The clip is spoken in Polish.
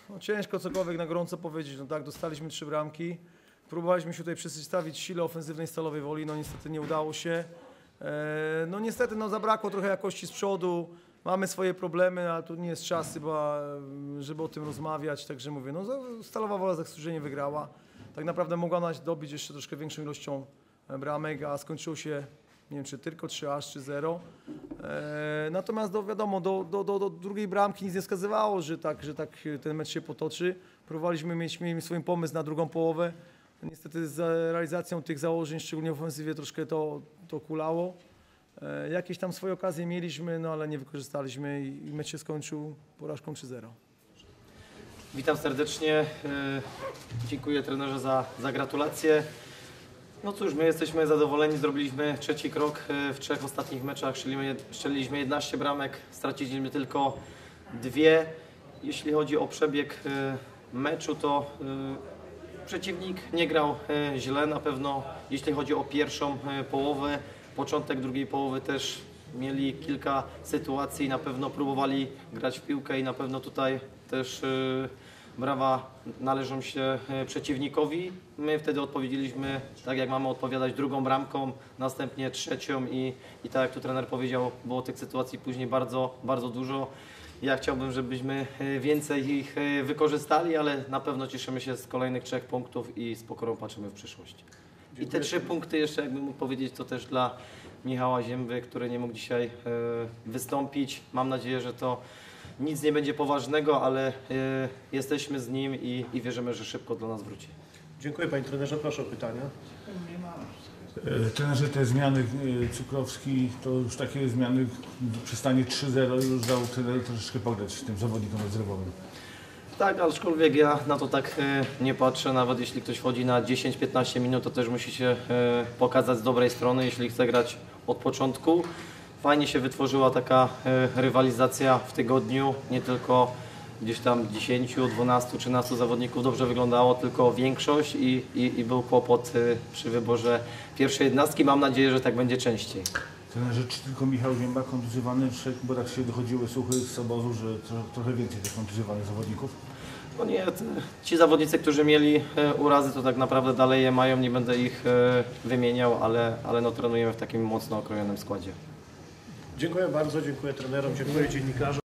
No, ciężko cokolwiek na gorąco powiedzieć. No tak, dostaliśmy 3 bramki. Próbowaliśmy się tutaj przeciwstawić sile ofensywnej Stalowej Woli, no niestety nie udało się. No niestety no, zabrakło trochę jakości z przodu. Mamy swoje problemy, ale tu nie jest czas chyba, żeby o tym rozmawiać. Także mówię, no Stalowa Wola zasłużenie wygrała. Tak naprawdę mogła nas dobić jeszcze troszkę większą ilością bramek, a skończyło się, nie wiem czy tylko 3-0 czy 0. Natomiast wiadomo, do drugiej bramki nic nie wskazywało, że tak ten mecz się potoczy. Próbowaliśmy mieli swój pomysł na drugą połowę. Niestety z realizacją tych założeń, szczególnie w ofensywie, troszkę to kulało. Jakieś tam swoje okazje mieliśmy, no ale nie wykorzystaliśmy i mecz się skończył porażką 3-0. Witam serdecznie. Dziękuję trenerze za gratulacje. No cóż, my jesteśmy zadowoleni, zrobiliśmy trzeci krok w 3 ostatnich meczach, strzeliliśmy 11 bramek, straciliśmy tylko 2. Jeśli chodzi o przebieg meczu, to przeciwnik nie grał źle na pewno. Jeśli chodzi o pierwszą połowę, początek drugiej połowy też mieli kilka sytuacji, na pewno próbowali grać w piłkę i na pewno tutaj też brawa należą się przeciwnikowi. My wtedy odpowiedzieliśmy tak, jak mamy odpowiadać, drugą bramką, następnie trzecią i tak jak tu trener powiedział, było tych sytuacji później bardzo, bardzo dużo. Ja chciałbym, żebyśmy więcej ich wykorzystali, ale na pewno cieszymy się z kolejnych 3 punktów i z pokorą patrzymy w przyszłość. I te 3 punkty jeszcze, jakbym mógł powiedzieć, to też dla Michała Zięby, który nie mógł dzisiaj wystąpić. Mam nadzieję, że to nic nie będzie poważnego, ale jesteśmy z nim i wierzymy, że szybko do nas wróci. Dziękuję panie trenerze, proszę o pytania. Trenerze, te zmiany Cukrowski, to już takie zmiany przy stanie 3-0 już dał trener troszeczkę pograć tym zawodnikom rezerwowym. Tak, aczkolwiek ja na to tak nie patrzę, nawet jeśli ktoś wchodzi na 10-15 minut, to też musi się pokazać z dobrej strony, jeśli chce grać od początku. Fajnie się wytworzyła taka rywalizacja w tygodniu, nie tylko gdzieś tam 10, 12, 13 zawodników dobrze wyglądało, tylko większość i był kłopot przy wyborze pierwszej 11. Mam nadzieję, że tak będzie częściej. Trenerze, czy tylko Michał Zięba kontuzjowany, bo tak się dochodziły słuchy z obozu, że trochę więcej tych kontuzjowanych zawodników? No nie, ci zawodnicy, którzy mieli urazy, to tak naprawdę dalej je mają, nie będę ich wymieniał, ale no, trenujemy w takim mocno okrojonym składzie. Dziękuję bardzo, dziękuję trenerom, dziękuję dziennikarzom.